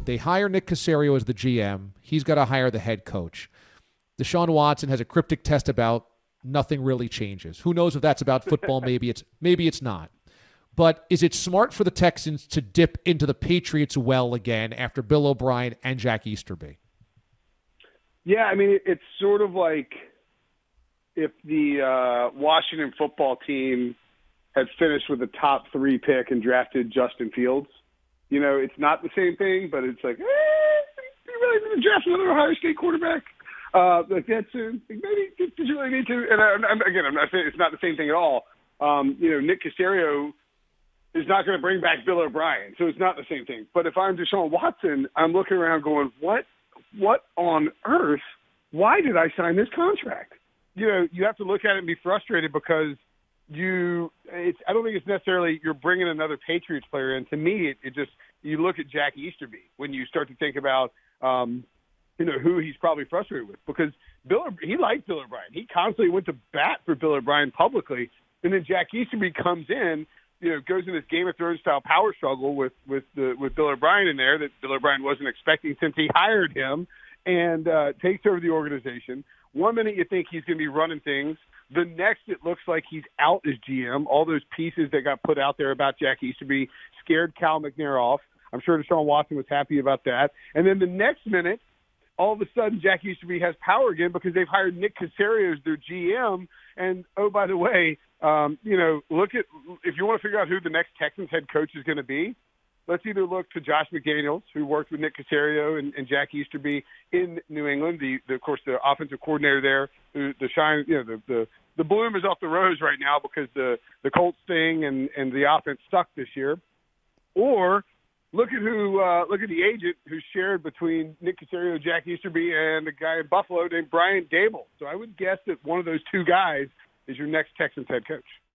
They hire Nick Caserio as the GM. He's got to hire the head coach. Deshaun Watson has a cryptic test about nothing really changes. Who knows if that's about football? Maybe it's not. But is it smart for the Texans to dip into the Patriots well again after Bill O'Brien and Jack Easterby? Yeah, I mean, it's sort of like if the Washington football team had finished with a top 3 pick and drafted Justin Fields. You know, it's not the same thing, but it's like, you really need to draft another Ohio State quarterback like that soon. Like, maybe did you really need to? And I'm not saying it's not the same thing at all. Nick Caserio is not going to bring back Bill O'Brien, so it's not the same thing. But if I'm Deshaun Watson, I'm looking around going, what on earth? Why did I sign this contract? You know, you have to look at it and be frustrated because I don't think it's necessarily you're bringing another Patriots player in. To me, it just you look at Jack Easterby when you start to think about who he's probably frustrated with because he liked Bill O'Brien. He constantly went to bat for Bill O'Brien publicly, and then Jack Easterby comes in, goes in this Game of Thrones style power struggle with Bill O'Brien in there that Bill O'Brien wasn't expecting since he hired him, and takes over the organization. One minute you think he's going to be running things. The next it looks like he's out as GM. All those pieces that got put out there about Jack Easterby scared Cal McNair off. I'm sure Deshaun Watson was happy about that. And then the next minute, all of a sudden Jack Easterby has power again because they've hired Nick Caserio as their GM. And, oh, by the way, look at – if you want to figure out who the next Texans head coach is going to be, let's either look to Josh McDaniels, who worked with Nick Caserio and Jack Easterby in New England, of course, the offensive coordinator there. The bloom is off the rose right now because the Colts thing and the offense sucked this year. Or look at the agent who shared between Nick Caserio, Jack Easterby, and a guy in Buffalo named Brian Dable. So I would guess that one of those two guys is your next Texans head coach.